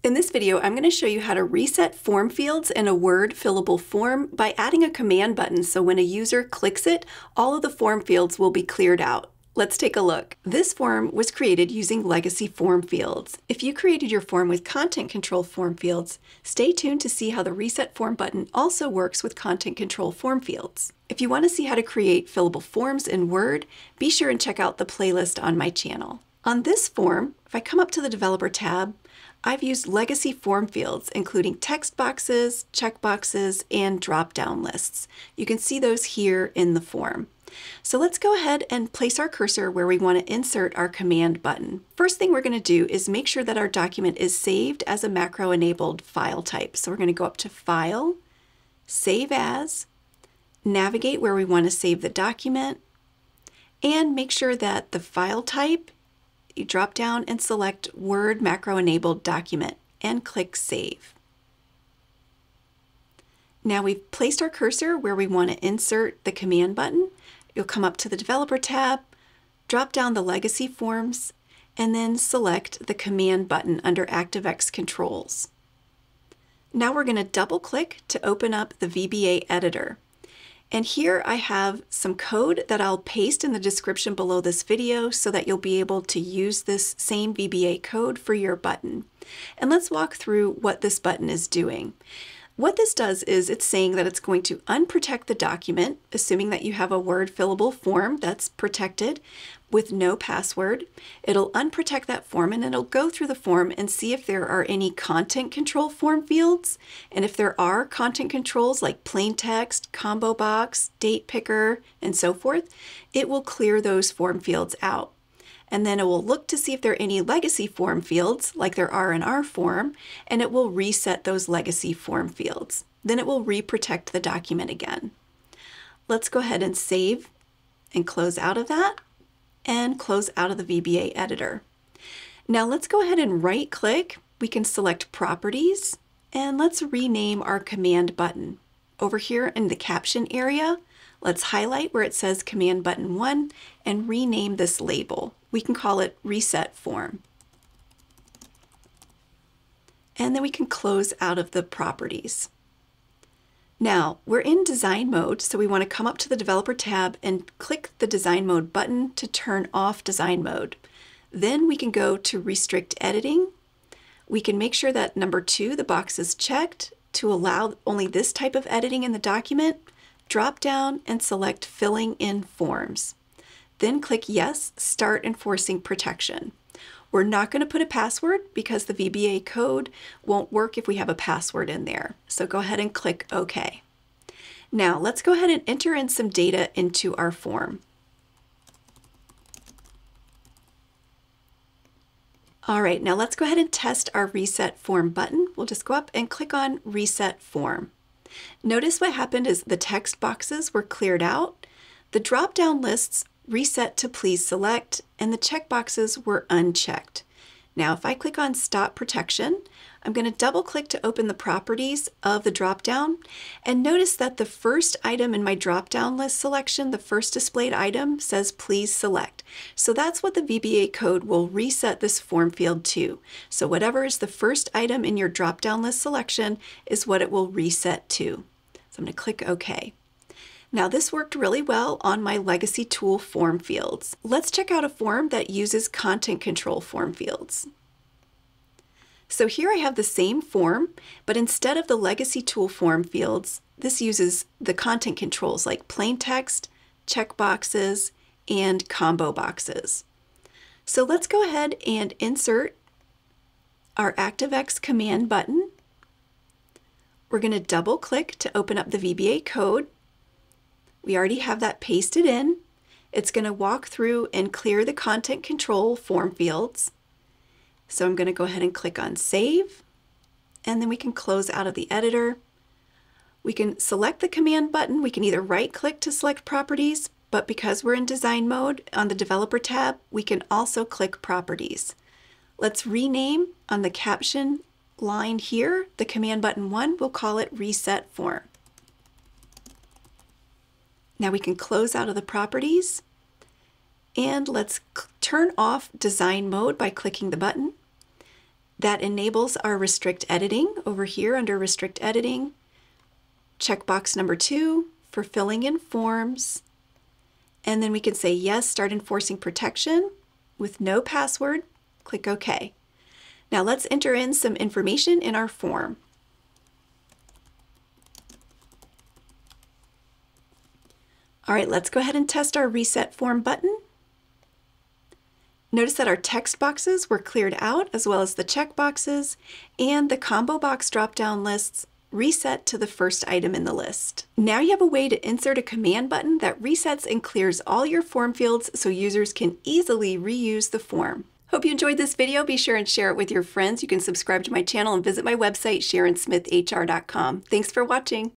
In this video, I'm going to show you how to reset form fields in a Word fillable form by adding a command button so when a user clicks it, all of the form fields will be cleared out. Let's take a look. This form was created using legacy form fields. If you created your form with content control form fields, stay tuned to see how the reset form button also works with content control form fields. If you want to see how to create fillable forms in Word, be sure and check out the playlist on my channel. On this form, if I come up to the Developer tab, I've used legacy form fields, including text boxes, checkboxes, and drop-down lists. You can see those here in the form. So let's go ahead and place our cursor where we want to insert our command button. First thing we're going to do is make sure that our document is saved as a macro-enabled file type. So we're going to go up to File, Save As, navigate where we want to save the document, and make sure that the file type, you drop down and select Word Macro-Enabled Document and click Save. Now we've placed our cursor where we want to insert the command button. You'll come up to the Developer tab, drop down the Legacy Forms, and then select the command button under ActiveX Controls. Now we're going to double-click to open up the VBA editor. And here I have some code that I'll paste in the description below this video so that you'll be able to use this same VBA code for your button. And let's walk through what this button is doing. What this does is it's saying that it's going to unprotect the document, assuming that you have a Word fillable form that's protected with no password. It'll unprotect that form and it'll go through the form and see if there are any content control form fields. And if there are content controls like plain text, combo box, date picker, and so forth, it will clear those form fields out. And then it will look to see if there are any legacy form fields like there are in our form, and it will reset those legacy form fields. Then it will re-protect the document again. Let's go ahead and save and close out of that and close out of the VBA editor. Now let's go ahead and right click. We can select Properties and let's rename our command button. Over here in the caption area, let's highlight where it says Command Button 1 and rename this label. We can call it Reset Form. And then we can close out of the properties. Now, we're in design mode, so we want to come up to the Developer tab and click the Design Mode button to turn off design mode. Then we can go to Restrict Editing. We can make sure that number 2, the box is checked to allow only this type of editing in the document. Drop down and select Filling in Forms. Then click Yes, Start Enforcing Protection. We're not going to put a password because the VBA code won't work if we have a password in there. So go ahead and click OK. Now let's go ahead and enter in some data into our form. All right, now let's go ahead and test our Reset Form button. We'll just go up and click on Reset Form. Notice what happened is the text boxes were cleared out, the drop-down lists reset to Please Select, and the checkboxes were unchecked. Now if I click on Stop Protection, I'm going to double-click to open the properties of the drop-down, and notice that the first item in my drop-down list selection, the first displayed item, says Please Select. So that's what the VBA code will reset this form field to. So whatever is the first item in your drop-down list selection is what it will reset to. So I'm going to click OK. Now this worked really well on my legacy tool form fields. Let's check out a form that uses content control form fields. So here I have the same form, but instead of the legacy tool form fields, this uses the content controls like plain text, checkboxes, and combo boxes. So let's go ahead and insert our ActiveX command button. We're going to double click to open up the VBA code. We already have that pasted in. It's going to walk through and clear the content control form fields. So I'm going to go ahead and click on Save, and then we can close out of the editor. We can select the command button. We can either right-click to select Properties, but because we're in design mode on the Developer tab, we can also click Properties. Let's rename on the caption line here, the command button 1, we'll call it Reset Form. Now we can close out of the properties and let's turn off design mode by clicking the button. That enables our restrict editing over here under restrict editing. Checkbox number 2 for filling in forms. And then we can say yes, start enforcing protection with no password. Click OK. Now let's enter in some information in our form. All right, let's go ahead and test our reset form button. Notice that our text boxes were cleared out, as well as the check boxes, and the combo box drop-down lists reset to the first item in the list. Now you have a way to insert a command button that resets and clears all your form fields so users can easily reuse the form. Hope you enjoyed this video. Be sure and share it with your friends. You can subscribe to my channel and visit my website, SharonSmithHR.com. Thanks for watching.